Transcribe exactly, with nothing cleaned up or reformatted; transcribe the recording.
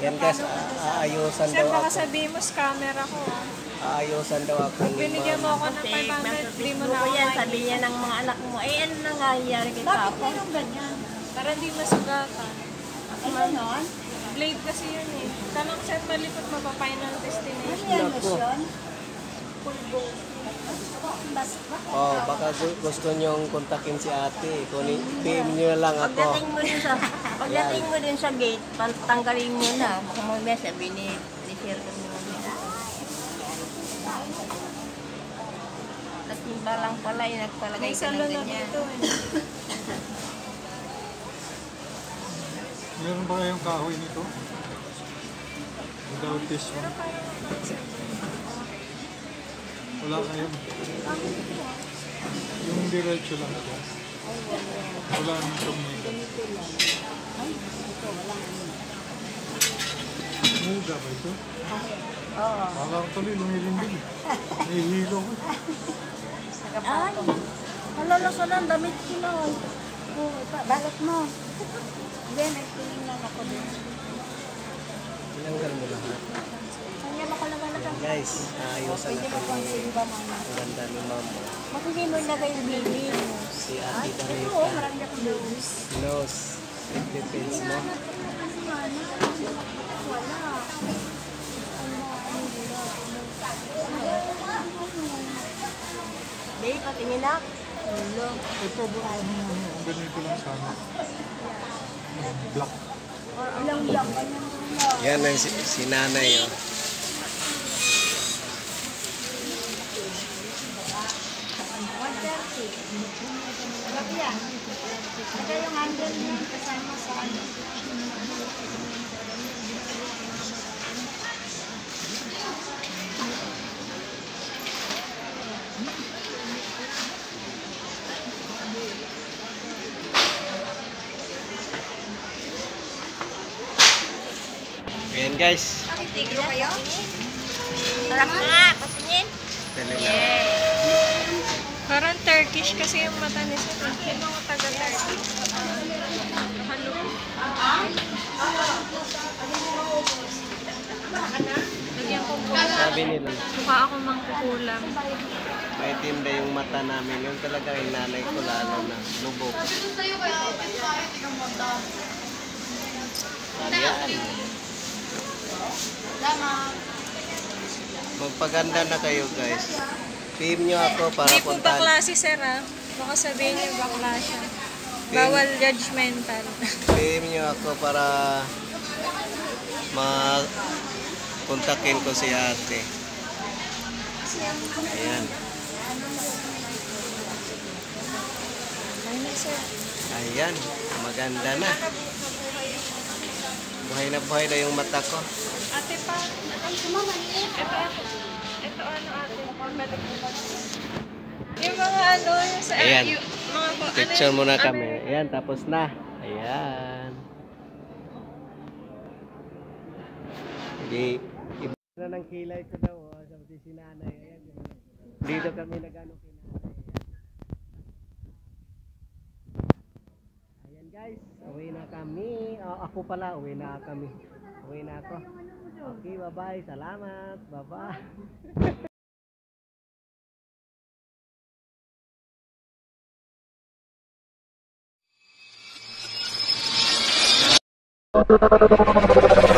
Yan guys, aayusan Sir, daw baka ako. sabihin mo scammer ako ah. Aayusan daw ako. Binigyan mo ako ng five hundred, di mo na ako yan, sabi niya ng mga anak mo, eh ano nangyayari kay Papa? Bakit mayroong ganyan? Para di masugatan. Ano nun? Blade kasi yun eh. Tanong sir, malipot mo pa final destination. Ano yan, lotion? Pulbo. Oh, baka gu- gusto nyong kontakin si ate. Kunin, P M nyo na lang ako. Pagdating mo din sa, pagdating mo din sa gate, tanggalin mo na. Baka mo may sabi ni, ni Sir kung mo na. Natimba lang pala, yung nagpalagay May ka ng salon na ganyan. dito eh. Meron ba kayong kahoy nito? Without this one? Wala kayo. Yung diretso lang ito. Wala nang tumingin. Muga ba ito? Oo. Akala ko tuloy lumilinding. Nahihilo ko. Ay, halalaso ng damit ko na. Balot mo. Hindi, nagtingin lang ako din. Tinanggal mo lahat. Kanya mo ko naman na Yan guys, aayusan ako ni ang ganda ni mama. Makikita mo na kayo baby. Si Ate Oo, Danita. marami akong nose. Nose. It depends mo. Wala. Babe, patingin na. Ulo. Ito ba ano ano? Ang ganito lang sana. Black. Ilang lang ka niya. Yan ang si, si nanay oh. one thirty. Grabe yan. Ito yung handle niya kasama sa ano. Ayan guys. Tigro kayo? Sarap nga, pasinin. Talaga. Parang Turkish kasi yung mata ni sir. Yung mga taga-Turkish. Halo. Lagyan ko po. Sabi nila, Mukha ako mangkukulam. may tinda yung mata namin. Yung talaga yung nanay ko lalo na lubog. Ayan. Magpaganda na kayo guys. P M nyo ako para Hindi po puntahan. bakla si sir ah. Baka sabihin niyo bakla siya. Bawal judgmental. P M nyo ako para ma-kontakin ko si ate. Ayan. Ayun sir. Ayan. Maganda na. Buhay na buhay na yung mata ko. Ate pa. Ito ako. Ito ano ate. Balik mo ba? Yung mga ano, yung sa Ayan. yung mga po, Picture ano, muna ano, kami. Ayan, tapos na. Ayan. Hindi. Iba na ng kilay ko daw. Oh, sabi si nanay. Ayan. Dito kami nag-ano kay nanay. Ayan guys. Uwi na kami. Oh, ako pala. Uwi na kami. Uwi na ako. Okay, bye-bye. Salamat. Bye-bye.